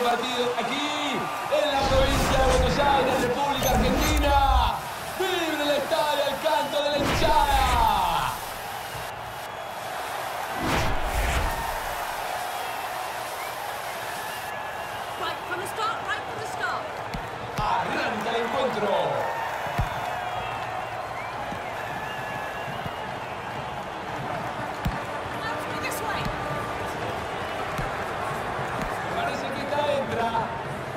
partido aquí en la provincia de Buenos Aires, República Argentina. ¡Vive el estadio, el canto de la hinchada! Arranca el encuentro. Parece que está entra.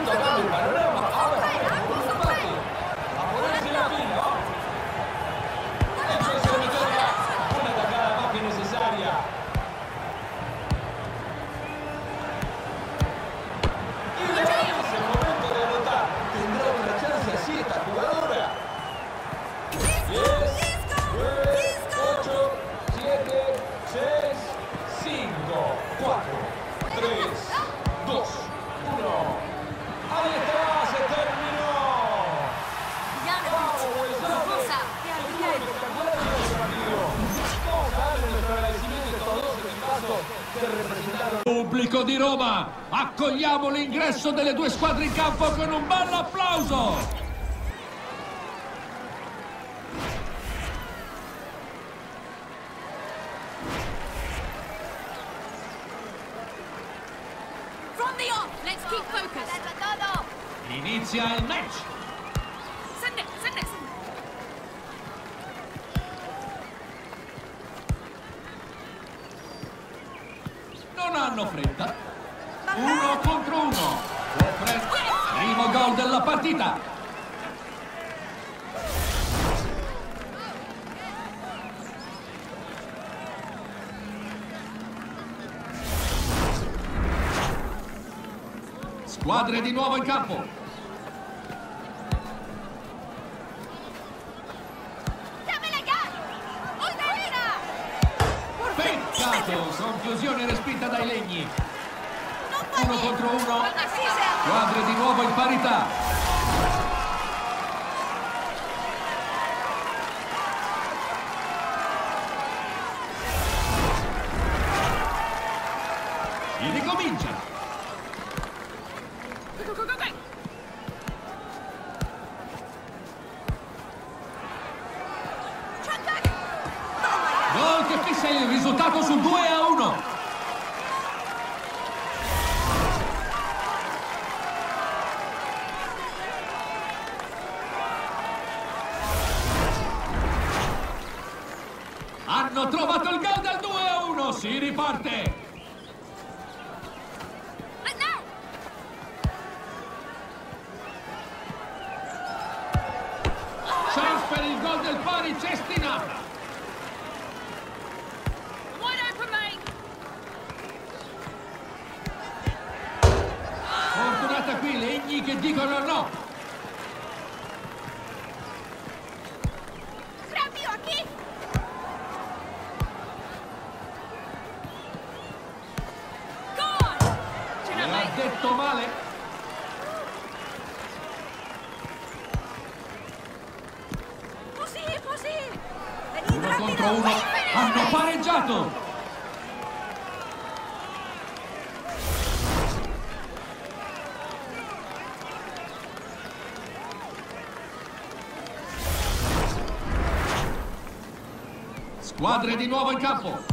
esto cambia el panorama. Ahora por un empate. A ponerse la pila, vamos. Eso es el victoria. Una atacada más que necesaria. Y es el momento de anotar. ¿Tendrá una chance así esta jugadora? 10, 9, 8, 7, 6, 5, 4, 3, 2, 1. Ahí está, se terminó. Vamos, Buenos Aires. Espectacular este partido. Vamos a darle nuestro agradecimiento a estos dos equipazos que representaron. Pubblico di Roma, accogliamo l'ingresso delle due squadre in campo con un bel applauso. From the off, let's keep focused. Inizia il match. Send it, send it. Non hanno fretta. 1 contro 1. Primo gol della partita. Squadre di nuovo in campo. Peccato, conclusione respinta dai legni. 1 contro 1. Squadre di nuovo in parità. E ricomincia. Gol che fissa il risultato su 2-1. Hanno trovato il gol del 2-1. Si riparte. Chance per il gol del pari Cestinata. Fortunata qui Legni che dicono no. Ha detto male. 1 contro 1. Hanno pareggiato. Squadre di nuovo in campo.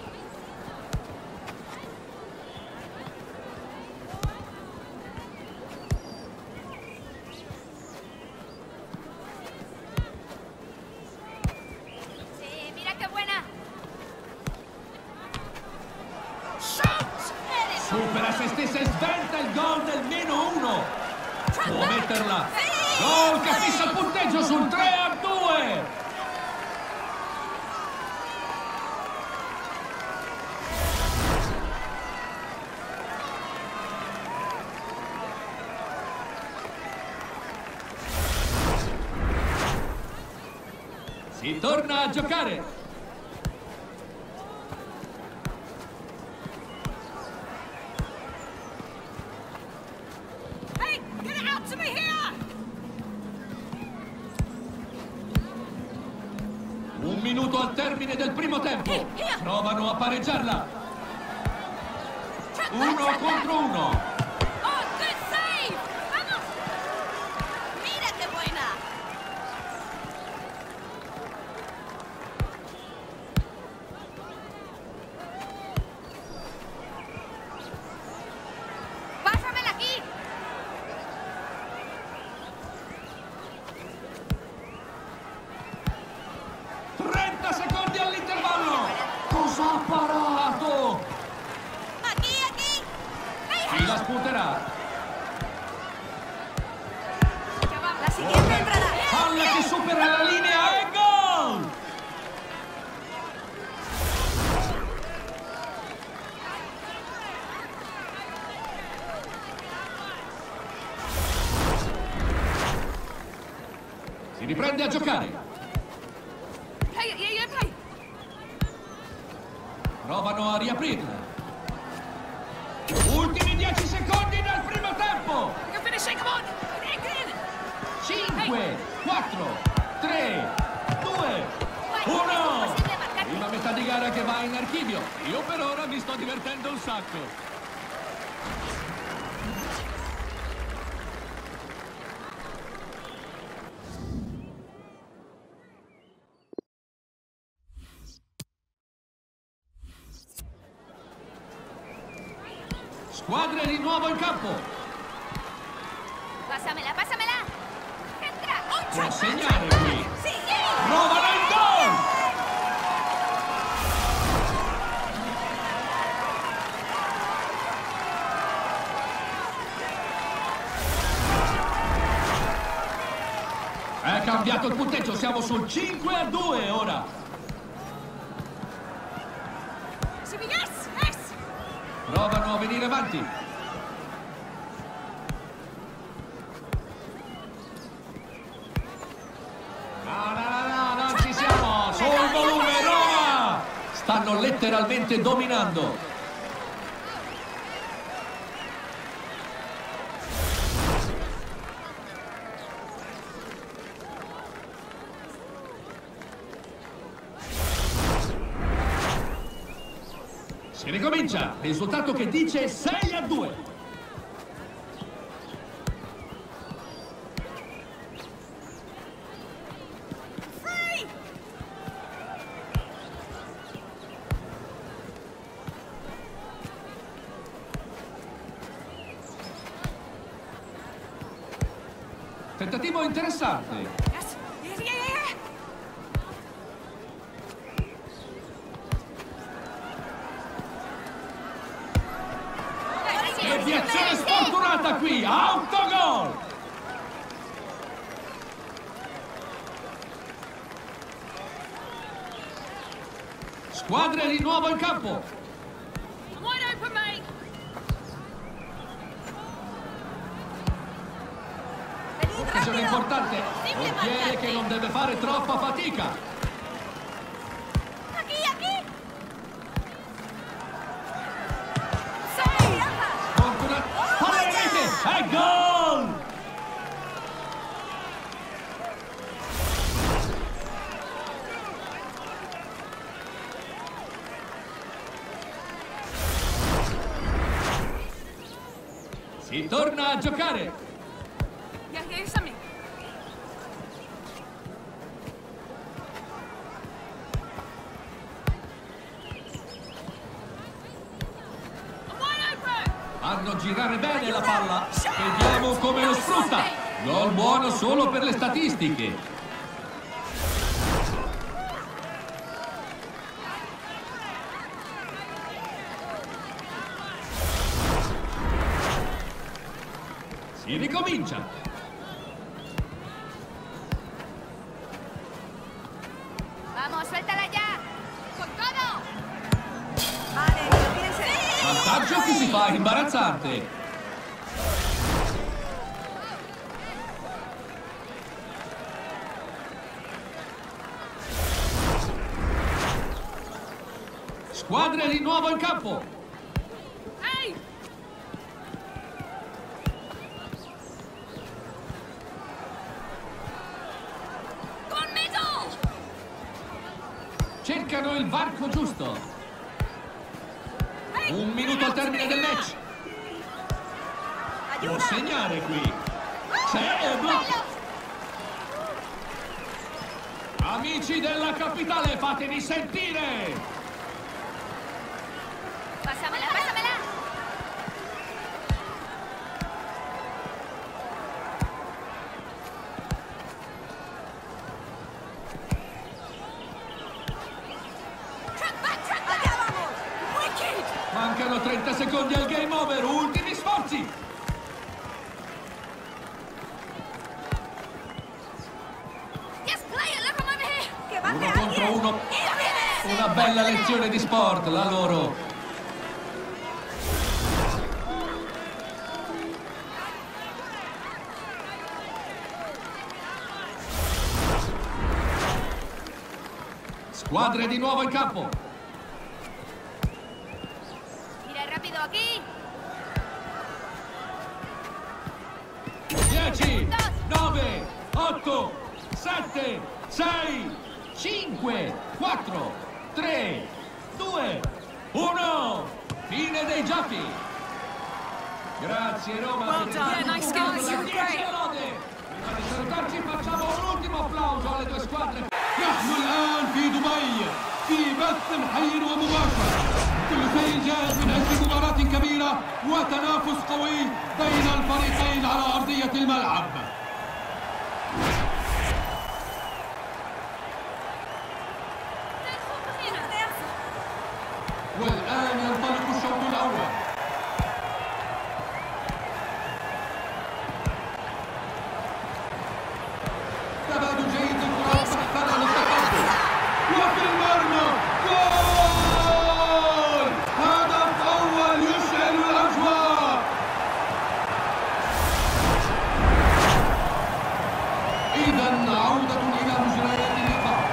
Supera se stessa e sventa il gol del -1. Può metterla. Gol che fissa il punteggio sul 3-2. Si torna a giocare. Un minuto al termine del primo tempo. Provano a pareggiarla. 1 contro 1. siguiente entrada. Palla che supera la linea e gol! Si riprende a giocare. Play it, yeah, play. Provano a riaprirla. Ultimi 10 secondi del primo tempo. You're finishing, come on. Get in. 5, 4, 3, 2, 1. Prima metà di gara che va in archivio. Io per ora mi sto divertendo un sacco. Squadre di nuovo in campo. Pásamela, pásamela. Entra. Può segnare qui. Sí. Provano il gol! È cambiato il punteggio, siamo sul 5-2 ora. Yes, yes. Provano a venire avanti. No, non ci siamo. Sul volume, Roma! Stanno letteralmente dominando. Si ricomincia, risultato che dice 6-2. Free. Tentativo interessante. Yes. Yeah. Deviazione sfortunata qui, autogol! Squadre di nuovo in campo. I'm wide open, mate. Venid Occasione rápido. importante. Portiere che non deve fare troppa fatica. Aquí. Fortuna. Palla in rete. E gol! Si torna a giocare. Yeah, here's something. I'm wide open. Fanno girare bene la palla. Vediamo come lo sfrutta. Gol buono solo per le statistiche. Si ricomincia. Vamos, suéltala ya. Con todo. Vale, no pienses. Vantaggio che si fa imbarazzante. Squadre di nuovo in campo. Hey. Con middle. Cercano il varco giusto. Hey. 1 minuto al termine del match. Può Ayuda. segnare qui. C'è blocco. Amici della capitale, fatevi sentire. Pásamela. Allá vamos. Wicked. Mancano 30 secondi al game over. Ultimi sforzi. bella lezione di sport, la loro. Squadre di nuovo in campo. Mira rápido aquí. 10, 9, 8, 7, 6, 5, 4, 3, 2, 1. Fine dei giochi. Grazie Roma. Well done. Yeah, nice guys. You were great. Prima di salutarci facciamo un ultimo applauso alle due squadre. نحن الآن في دبي في بث حي ومباشر. كل شيء جاهز من أجل مباراة كبيرة وتنافس قوي بين الفريقين على أرضية الملعب. والآن ينطلق الشوط الأول. تبادل جيد للكرة تحتاج للتقدم وفي المرمى جول! هدف أول يشعل الأجواء. إذن عودة إلى مجريات اللقاء.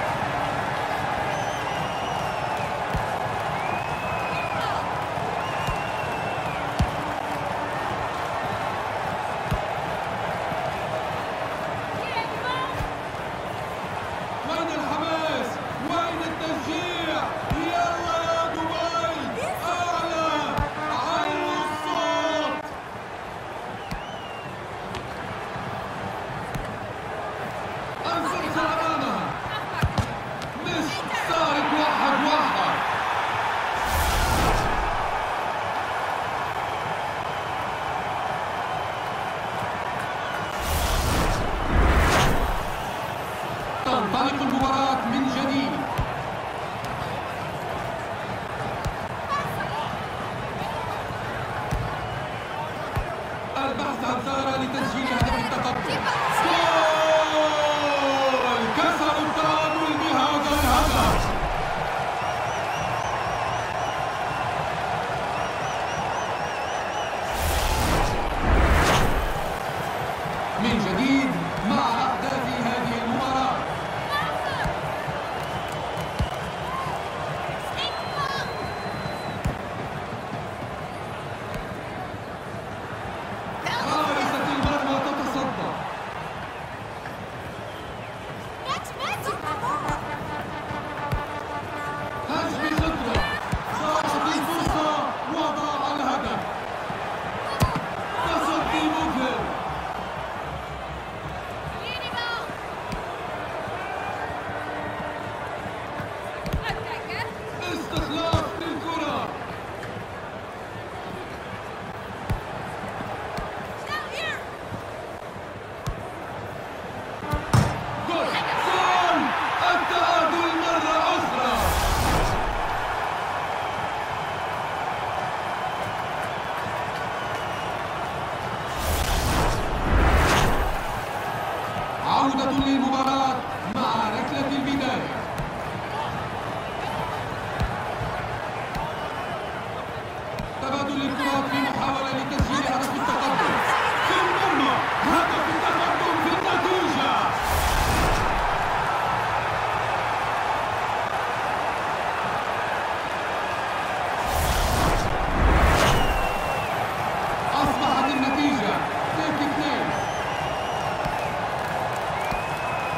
وين الحماس؟ وين التشجيع؟ يلا يا دبي! أعلى! علوا الصوت! الفرصة أمامها. مصر صارت 1-1. تنطلق المباراة من جديد. البحث عن ثارة لتسجيل هدف التقدم. جول! كسر التعادل بهذا الهدف. من جديد مع أهداف هذه المباراة. حارسة المرمى تتصدى. هجم خطرة. ضاعت الفرصة وضاع الهدف. تصدي مبهر. استخلاص للكرة. جول! جول! التعادل مرة أخرى. عودة للمباراة مع ركلة البداية. تبادل الكرات في محاولة لتسجيل هدف التقدم. في المرمى هدف التقدم في النتيجة. أصبحت النتيجة 2-2.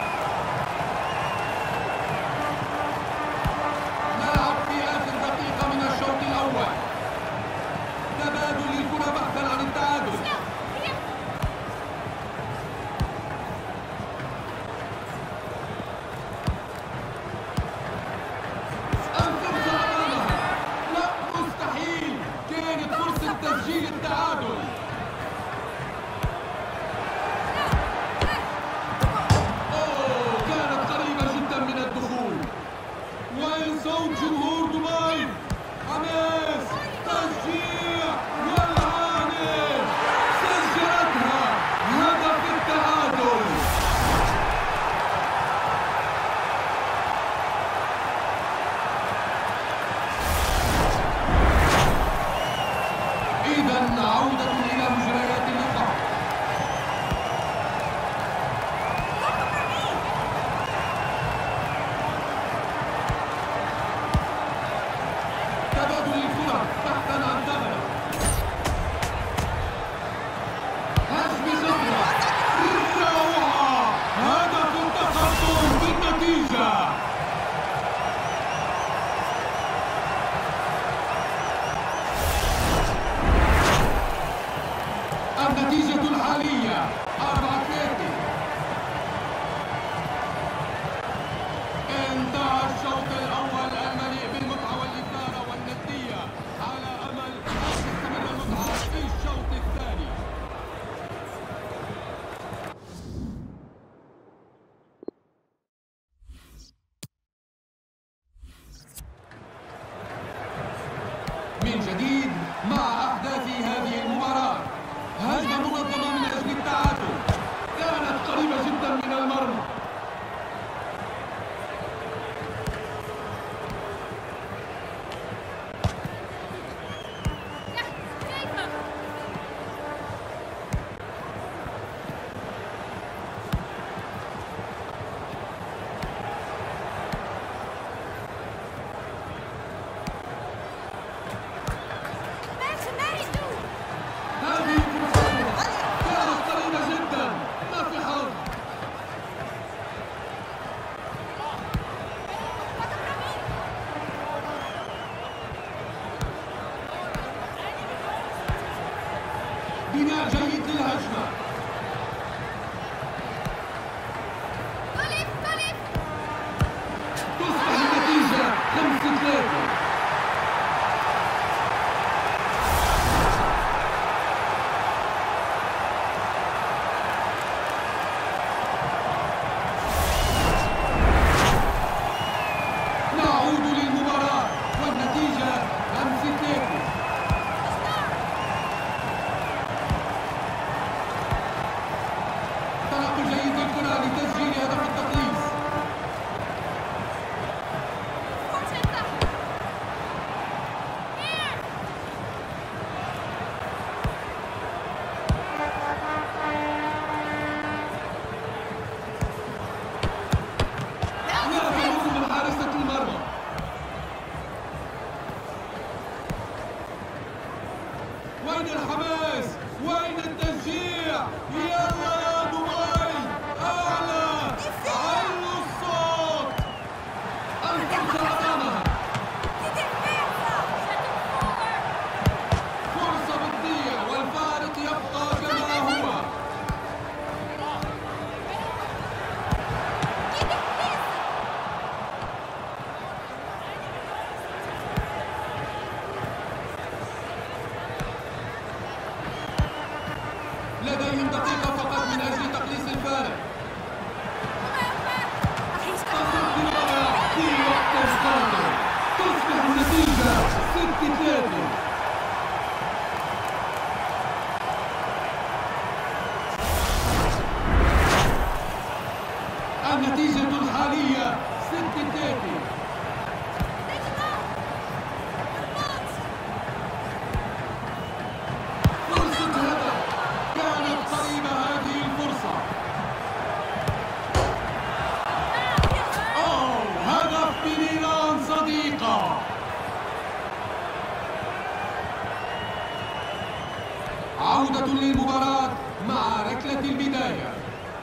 النتيجة الحالية 6-3. فرصة هدف، كانت قريبة هذه الفرصة. هدف بميلان صديقة. عودة للمباراة مع ركلة البداية.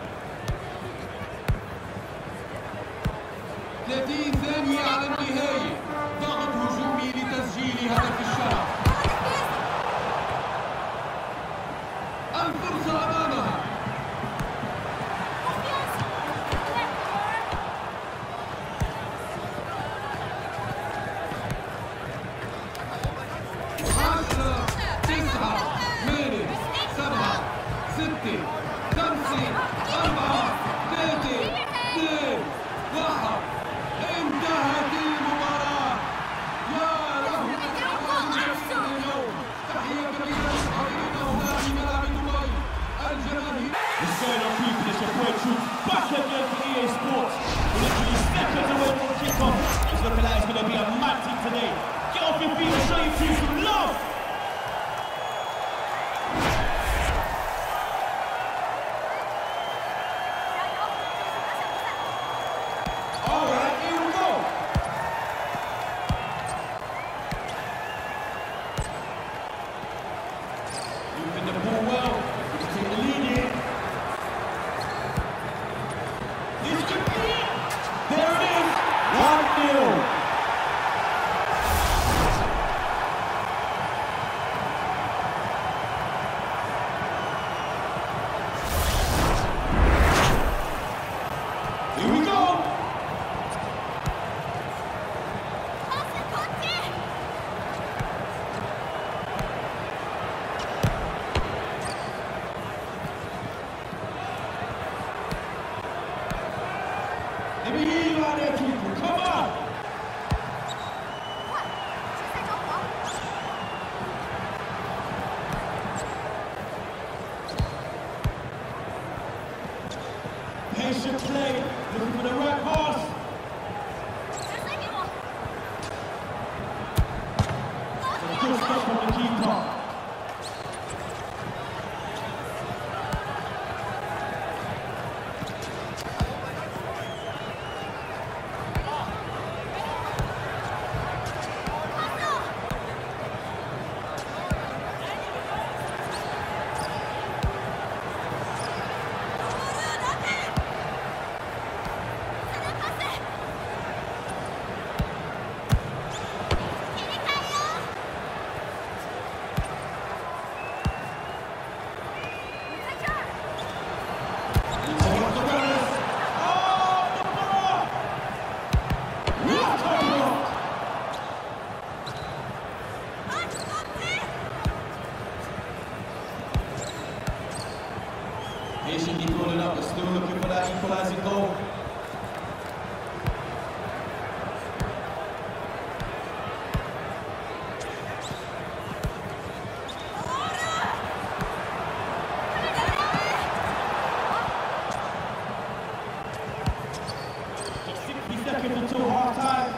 30 ثانية على النهاية. ضغط هجومي لتسجيل هدف الشرف. الفرصة أمامها. Back again for EA Sports. We're literally seconds away from kickoff. It's looking like it's going to be a mad team today. Get off your feet and show your team some love. All right, here we go. Moving the ball well. We can take the lead here. There it is, 1-0. Here we go. Let me hear you out there, people. Come on. Patient play, looking for the right pass. A good stop from the keeper. Patiently pulling up, but still looking for that equalising goal. Just 60 seconds until half time.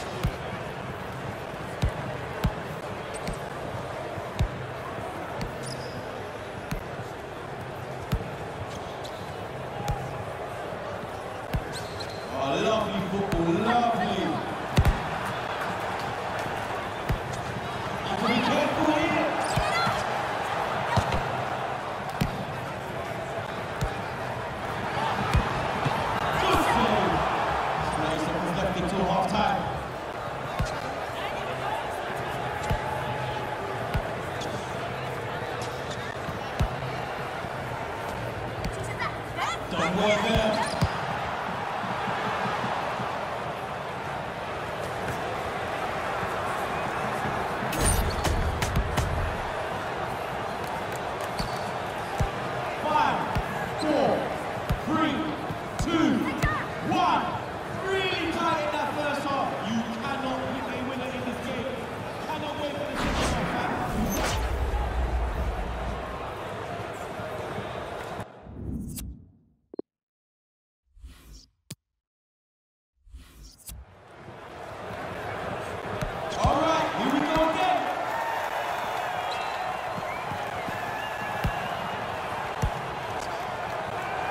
Oh, lovely football, lovely. You can be careful here. Good save. 20 seconds left until half time. Done well there.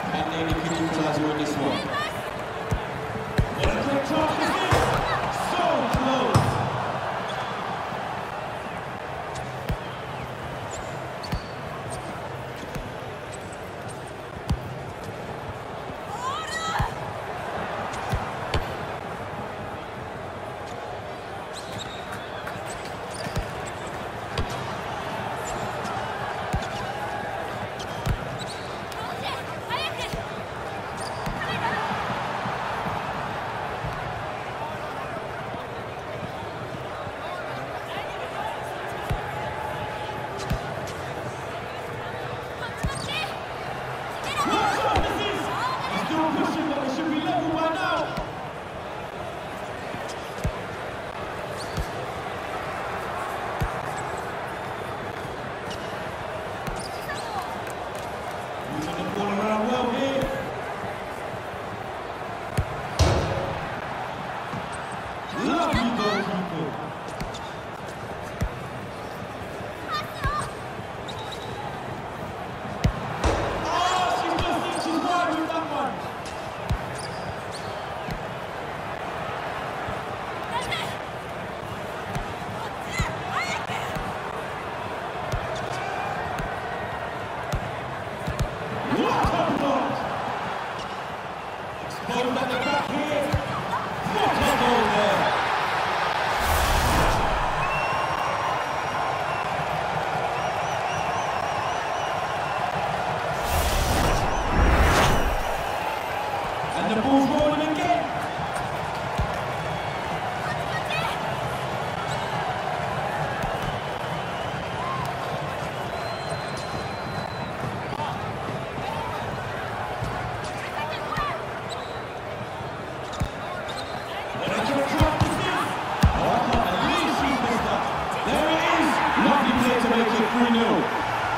And then he can equalize with this one. What a quick chance this is! So close! And the ball's rolling again. There it is. Lovely play to make it 3-0.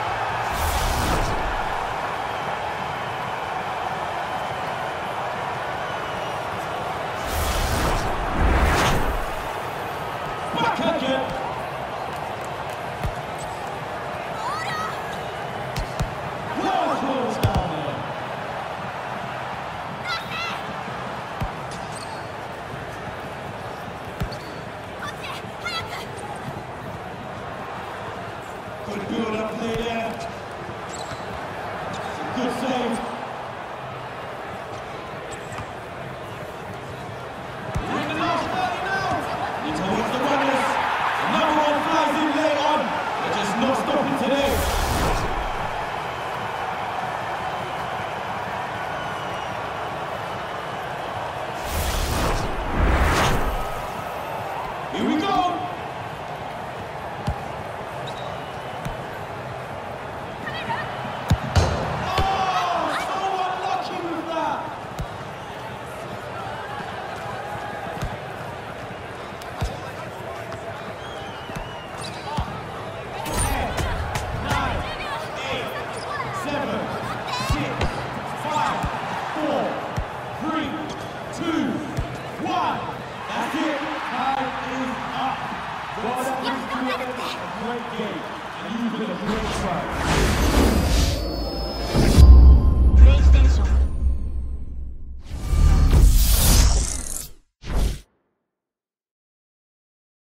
Good build-up play there. It's a good save. We're in the last 30 now. Need to watch the runners. Another one flies in late on. They're just not stopping today. Here we go. Well, that brings to an end a great game, and you've been a great fight.